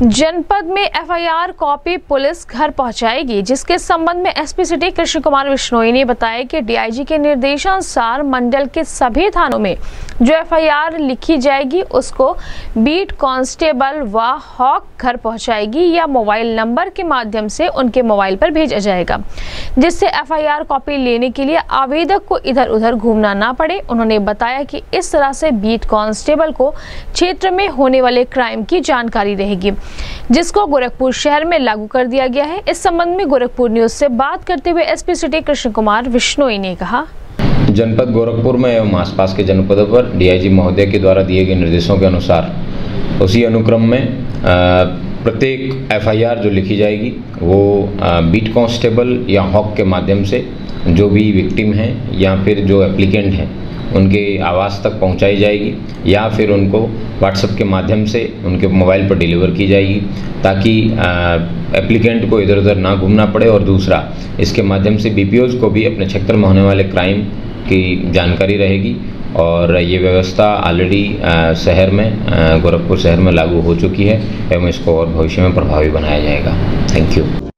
जनपद में FIR copy police घर पहुंचाएगी, जिसके संबंध में एसपी सिटी कृष्ण कुमार बिश्नोई ने बताया कि डीआईजी के निर्देशानुसार मंडल के सभी थानों में जो एफआईआर लिखी जाएगी उसको बीट कांस्टेबल व हॉक घर पहुंचाएगी या मोबाइल नंबर के माध्यम से उनके मोबाइल पर भेजा जाएगा, जिससे एफआईआर कॉपी लेने के लिए आवेदक को इधर उधर घूमना ना पड़े। उन्होंने बताया कि इस तरह से बीट कांस्टेबल को क्षेत्र में होने वाले क्राइम की जानकारी रहेगी, जिसको गोरखपुर शहर में लागू कर दिया गया है। इस संबंध में गोरखपुर न्यूज से बात करते हुए एसपी सिटी कृष्ण कुमार बिश्नोई ने कहा, जनपद गोरखपुर में एवं आसपास के जनपदों पर डीआईजी महोदय के द्वारा दिए गए निर्देशों के अनुसार उसी अनुक्रम में प्रत्येक एफआईआर जो लिखी जाएगी वो बीट कांस्टेबल या हॉक के माध्यम से जो भी विक्टिम हैं या फिर जो एप्लीकेंट हैं उनके आवास तक पहुंचाई जाएगी या फिर उनको व्हाट्सएप के माध्यम से उनके मोबाइल पर डिलीवर की जाएगी, ताकि एप्लीकेंट को इधर उधर ना घूमना पड़े। और दूसरा, इसके माध्यम से बीपीओज़ को भी अपने क्षेत्र में होने वाले क्राइम की जानकारी रहेगी। और ये व्यवस्था ऑलरेडी शहर में गोरखपुर शहर में लागू हो चुकी है एवं इसको और भविष्य में प्रभावी बनाया जाएगा। Thank you.